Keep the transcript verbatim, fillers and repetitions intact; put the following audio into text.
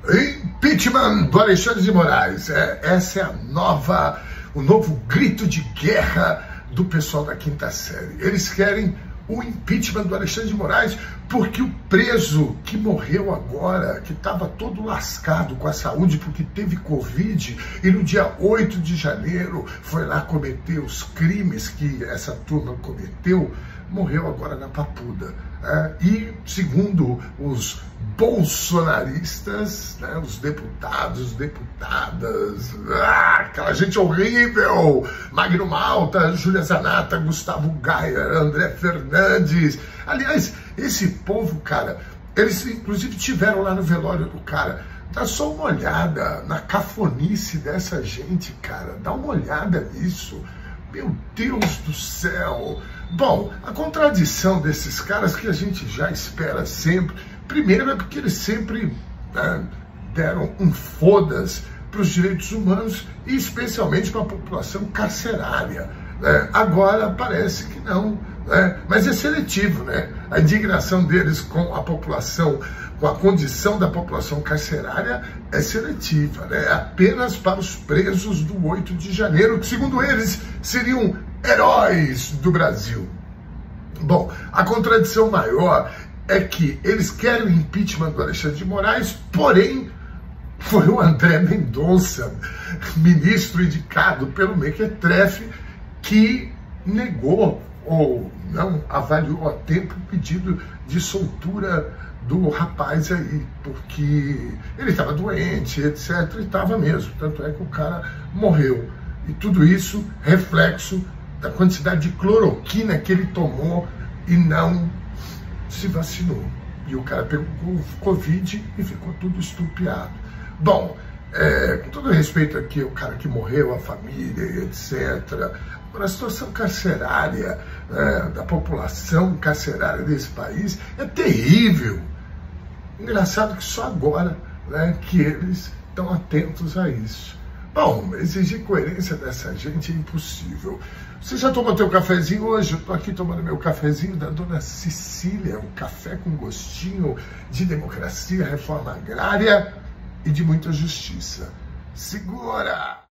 Impeachment do Alexandre de Moraes. É, essa é a nova, o novo grito de guerra do pessoal da quinta série. Eles querem o impeachment do Alexandre de Moraes porque o preso que morreu agora, que estava todo lascado com a saúde porque teve Covid e no dia oito de janeiro foi lá cometer os crimes que essa turma cometeu, morreu agora na Papuda. É, e segundo os bolsonaristas, né, os deputados, deputadas, ah, aquela gente horrível, Magno Malta, Júlia Zanata, Gustavo Gaia, André Fernandes, aliás, esse povo, cara, eles inclusive tiveram lá no velório do cara. Dá só uma olhada na cafonice dessa gente, cara, dá uma olhada nisso. Meu Deus do céu! Bom, a contradição desses caras que a gente já espera sempre, primeiro é porque eles sempre né, deram um foda-se para os direitos humanos e especialmente para a população carcerária. Né? Agora parece que não, né? Mas é seletivo, né? A indignação deles com a população, com a condição da população carcerária é seletiva, né? Apenas para os presos do oito de janeiro, que segundo eles seriam heróis do Brasil. Bom, a contradição maior é que eles querem o impeachment do Alexandre de Moraes, porém foi o André Mendonça, ministro indicado pelo Mequetrefe, que negou ou não avaliou a tempo o pedido de soltura do rapaz aí, porque ele estava doente, etcétera, e estava mesmo, tanto é que o cara morreu. E tudo isso reflexo da quantidade de cloroquina que ele tomou e não se vacinou. E o cara pegou Covid e ficou tudo estupiado. Bom, é, com todo respeito aqui ao cara que morreu, a família, etcétera, a situação carcerária, é, da população carcerária desse país é terrível. Engraçado que só agora né, que eles estão atentos a isso. Bom, exigir coerência dessa gente é impossível. Você já tomou teu cafezinho hoje? Eu tô aqui tomando meu cafezinho da dona Cecília, um café com gostinho de democracia, reforma agrária e de muita justiça. Segura!